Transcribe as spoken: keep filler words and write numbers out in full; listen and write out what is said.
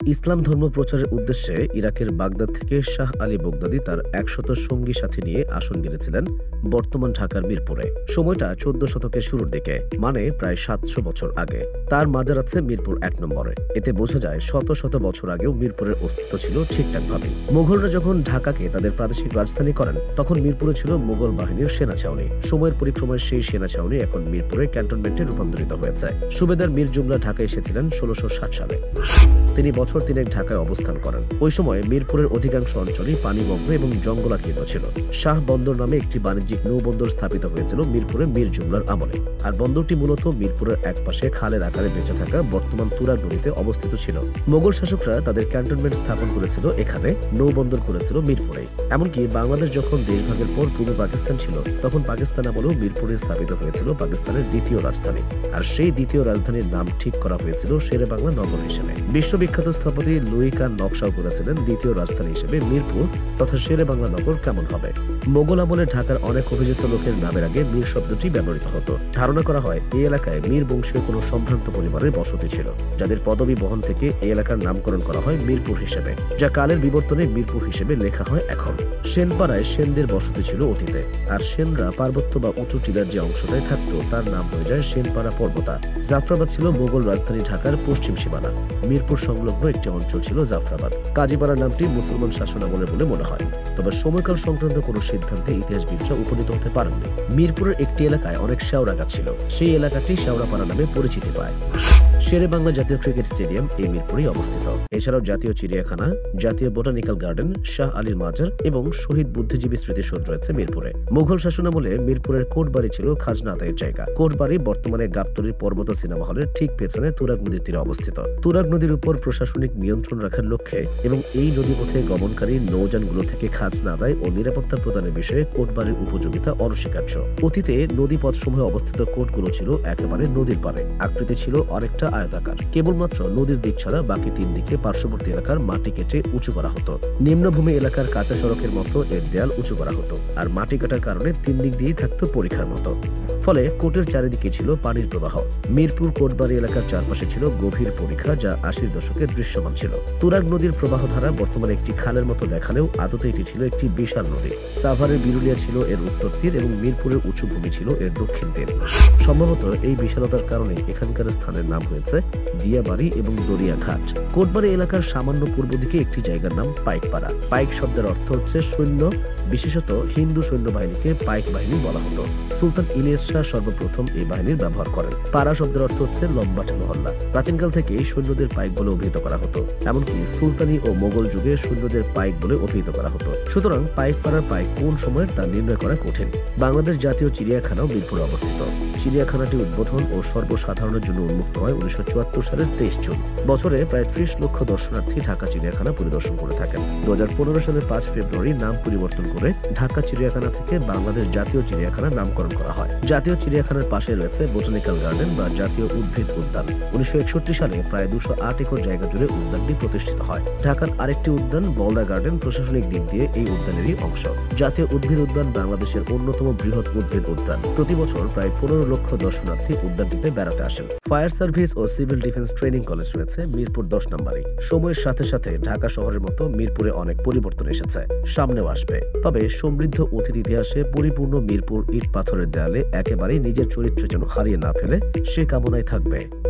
ইসলাম ধর্ম প্রচারের উদ্দেশ্যে ইরাকের বাগদাদ থেকে শাহ আলী বগদাদী তার একশত সঙ্গী সাথী নিয়ে আসন গেড়েছিলেন বর্তমান ঢাকার মিরপুরে। সময়টা চোদ্দ শতকের শুরুর দিকে, মানে প্রায় সাতশো বছর আগে। তার মাজার আছে মিরপুর এক নম্বরে। এতে বোঝা যায় শত শত বছর আগেও মিরপুরের অস্তিত্ব ছিল ঠিকঠাকভাবে। মুঘলরা যখন ঢাকাকে তাদের প্রাদেশিক রাজধানী করেন, তখন মিরপুরে ছিল মুঘল বাহিনীর সেনা ছাউনি। সময়ের পরিক্রমায় সেই সেনা ছাউনি এখন মিরপুরের ক্যান্টনমেন্টে রূপান্তরিত হয়েছে। সুবেদার মীর জুমলা ঢাকায় এসেছিলেন ষোলশো ষাট সালে। তিনি বছর তিনেক ঢাকায় অবস্থান করেন। ওই সময় মিরপুরের অধিকাংশ অঞ্চলই পানিমগ্ন এবং জঙ্গলাকীর্ণ ছিল। শাহ বন্দর নামে একটি বাণিজ্যিক নৌবন্দর স্থাপিত হয়েছিল মিরপুরে মীর জুমলার আমলে। আর বন্দরটি মূলত মিরপুরের একপাশে খালের আকারে বেঁচে থাকা বর্তমান তুরাগ নদীতে অবস্থিত ছিল। মোগল শাসকরা তাদের ক্যান্টনমেন্ট স্থাপন করেছিল এখানে, নৌবন্দর করেছিল মিরপুরে। এমনকি বাংলাদেশ যখন দেশভাগের পর পূর্ব পাকিস্তান ছিল, তখন পাকিস্তান আমলেও মিরপুরে স্থাপিত হয়েছিল পাকিস্তানের দ্বিতীয় রাজধানী। আর সেই দ্বিতীয় রাজধানীর নাম ঠিক করা হয়েছিল শেরেবাংলা নগর হিসেবে। বিশ্ববিখ্যাত স্থপতি লুই খান নকশাও করেছিলেন দ্বিতীয় রাজধানী হিসেবে মিরপুর তথা শেরেবাংলা নগর কেমন হবে। মোগল আমলে ঢাকার অনেক অভিজাত লোকের নামের আগে মীর শব্দটি ব্যবহৃত হতো। ধারণা করা হয় এই এলাকায় মীর বংশীয় কোনো সম্ভ্রান্ত পরিবারের বসতি ছিল, যাদের পদবী বহন থেকে এই এলাকার নামকরণ করা হয় মিরপুর হিসেবে, যা কালের বিবর্তনে মিরপুর হিসেবে লেখা হয় এখন। সেনপাড়ায় সেনদের বসতি ছিল অতীতে, আর সেনরা পার্বত্য বা উঁচু টিলার যে অংশটায় থাকতো তার নাম হয়ে যায় সেনপাড়া পর্বতা। জাফরাবাদ ছিল মোগল রাজধানী ঢাকার পশ্চিম সীমানা। মিরপুর সংলগ্ন একটি অঞ্চল ছিল জাফরাবাদ। কাজীপাড়া নামটি মুসলমান শাসনামলের বলে মনে হয়, তবে সময়কাল সংক্রান্ত কোনো সিদ্ধান্তে ইতিহাসবিদরা উপনীত হতে পারেননি। মিরপুরের একটি এলাকায় অনেক শেওড়া গাছ ছিল, সেই এলাকাটি শেওড়াপাড়া নামে পরিচিতি পায়। শেরেবাংলা জাতীয় ক্রিকেট স্টেডিয়াম এই মিরপুরেই অবস্থিত। এছাড়াও জাতীয় চিড়িয়াখানা, জাতীয় বোটানিক্যাল গার্ডেন, শাহ আলীর মাজার এবং শহীদ বুদ্ধিজীবী স্মৃতিসৌধ রয়েছে মিরপুরে। মুঘল শাসনামলে মিরপুরের কোটবাড়ি ছিল খাজনা আদায়ের জায়গা। কোটবাড়ি বর্তমানে গাবতলীর পর্বত সিনেমা হলের ঠিক পেছনে তুরাগ নদীর তীরে অবস্থিত। তুরাগ নদীর উপর প্রশাসনিক নিয়ন্ত্রণ রাখার লক্ষ্যে এবং এই নদীপথে গমনকারী নৌযানগুলো থেকে খাজনা আদায় ও নিরাপত্তা প্রদানের বিষয়ে কোটবাড়ির উপযোগিতা অনস্বীকার্য। অতীতে নদীপথসমূহে অবস্থিত কোটগুলো ছিল একেবারে নদীর পারে। আকৃতি ছিল অনেকটা আয়তাকার। কেবলমাত্র নদীর দিক ছাড়া বাকি তিন দিকে পার্শ্ববর্তী এলাকার মাটি কেটে উঁচু করা হতো। নিম্নভূমি এলাকার কাঁচা সড়কের মতো এর দেয়াল উঁচু করা হতো, আর মাটি কাটার কারণে তিন দিক দিয়েই থাকতো পরীক্ষার মতো। ফলে কোটের চারিদিকে ছিল পানির প্রবাহ। মিরপুর কোটবাড়ি এলাকার চারপাশে ছিল গভীর পরিখা, যা আশির দশকে দৃশ্যমান ছিল। তুরাগ নদীর প্রবাহ ধারা বর্তমানে একটি খালের মতো দেখালেও আদতে এটি ছিল একটি বিশাল নদী। সাভারের বিরুলিয়া ছিল এর উত্তর তীর এবং মিরপুরের উঁচু ভূমি ছিল এর দক্ষিণ তীর। সম্ভবত এই বিশালতার কারণে এখানকার স্থানের নাম হয়েছে দিয়াবাড়ি এবং দরিয়াঘাট। কোটবাড়ি এলাকার সামান্য পূর্ব দিকে একটি জায়গার নাম পাইকপাড়া। পাইক শব্দের অর্থ হচ্ছে সৈন্য, বিশেষত হিন্দু সৈন্যবাহিনীকে পাইক বাহিনী বলা হতো। সুলতান ইলিয়াস শাহ সর্বপ্রথম এই বাহিনীর ব্যবহার করেন। পাড়া শব্দের অর্থ হচ্ছে লম্বাট মহল্লা। প্রাচীনকাল থেকে সৈন্যদের পাইক বলে অভিহিত করা হতো, এমনকি সুলতানি ও মোগল যুগে সৈন্যদের পাইক বলে অভিহিত করা হতো। সুতরাং পাইকপাড়ার পাইক কোন সময়ের তা নির্ণয় করা কঠিন। বাংলাদেশ জাতীয় চিড়িয়াখানাও মিরপুরে অবস্থিত। চিড়িয়াখানাটি উদ্বোধন ও সর্বসাধারণের জন্য উন্মুক্ত হয় উনিশশো চুয়াত্তর সালের তেইশ জুন। বছরে প্রায় ত্রিশ লক্ষ দর্শনার্থী ঢাকা চিড়িয়াখানা পরিদর্শন করে থাকেন। দু হাজার পনেরো সালের পাঁচ ফেব্রুয়ারি নাম পরিবর্তন করে ঢাকা চিড়িয়াখানা থেকে বাংলাদেশ জাতীয় চিড়িয়াখানার নামকরণ করা হয়। জাতীয় চিড়িয়াখানার পাশে রয়েছে বোটানিক্যাল গার্ডেন বা জাতীয় উদ্ভিদ উদ্যান। উনিশশো একষট্টি সালে প্রায় দুশো আট একর জায়গা জুড়ে উদ্যানটি প্রতিষ্ঠিত হয়। ঢাকার আরেকটি উদ্যান বলদা গার্ডেন প্রশাসনিক দিক দিয়ে এই উদ্যানেরই অংশ। জাতীয় উদ্ভিদ উদ্যান বাংলাদেশের অন্যতম বৃহৎ উদ্ভিদ উদ্যান। প্রতি বছর প্রায় পনেরো লক্ষ দর্শনার্থী উদ্যানটিতে বেড়াতে আসেন। ফায়ার সার্ভিস ও সিভিল ডিফেন্স ট্রেনিং কলেজ রয়েছে মিরপুর দশ নম্বরে। সময়ের সাথে সাথে ঢাকা শহরের মতো মিরপুরে অনেক পরিবর্তন এসেছে, সামনেও আসবে। তবে সমৃদ্ধ অতীত ইতিহাসে পরিপূর্ণ মিরপুর ইট পাথরের দেয়ালে একেবারেই নিজের চরিত্র যেন হারিয়ে না ফেলে, সে কামনায় থাকবে।